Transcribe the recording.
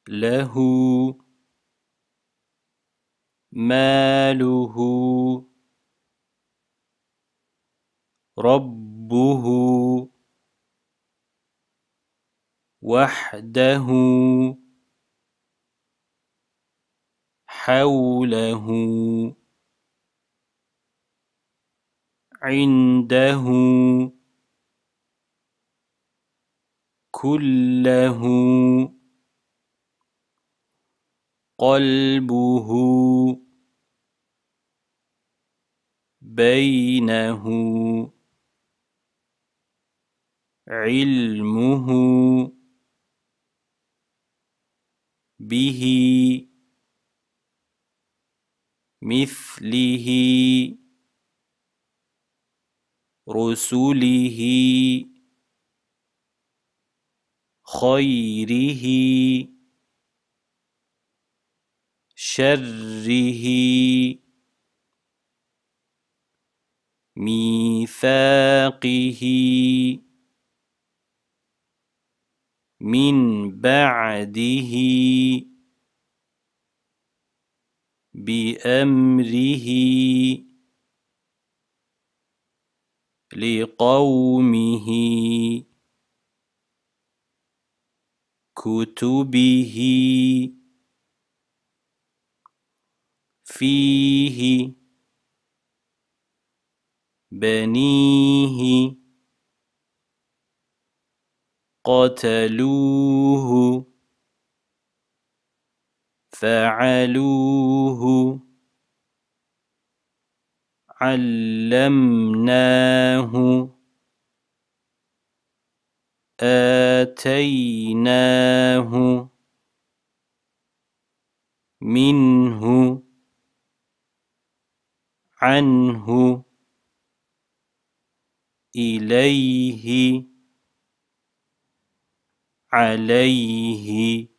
له ماله ربه وحده حوله عنده كله قلبه بينه علمه به مثله رسله خيره شره ميثاقه من بعده بأمره لقومه كتبه فيه بنيه قتلوه فعلوه علمناه آتيناه منه عنه إليه عليه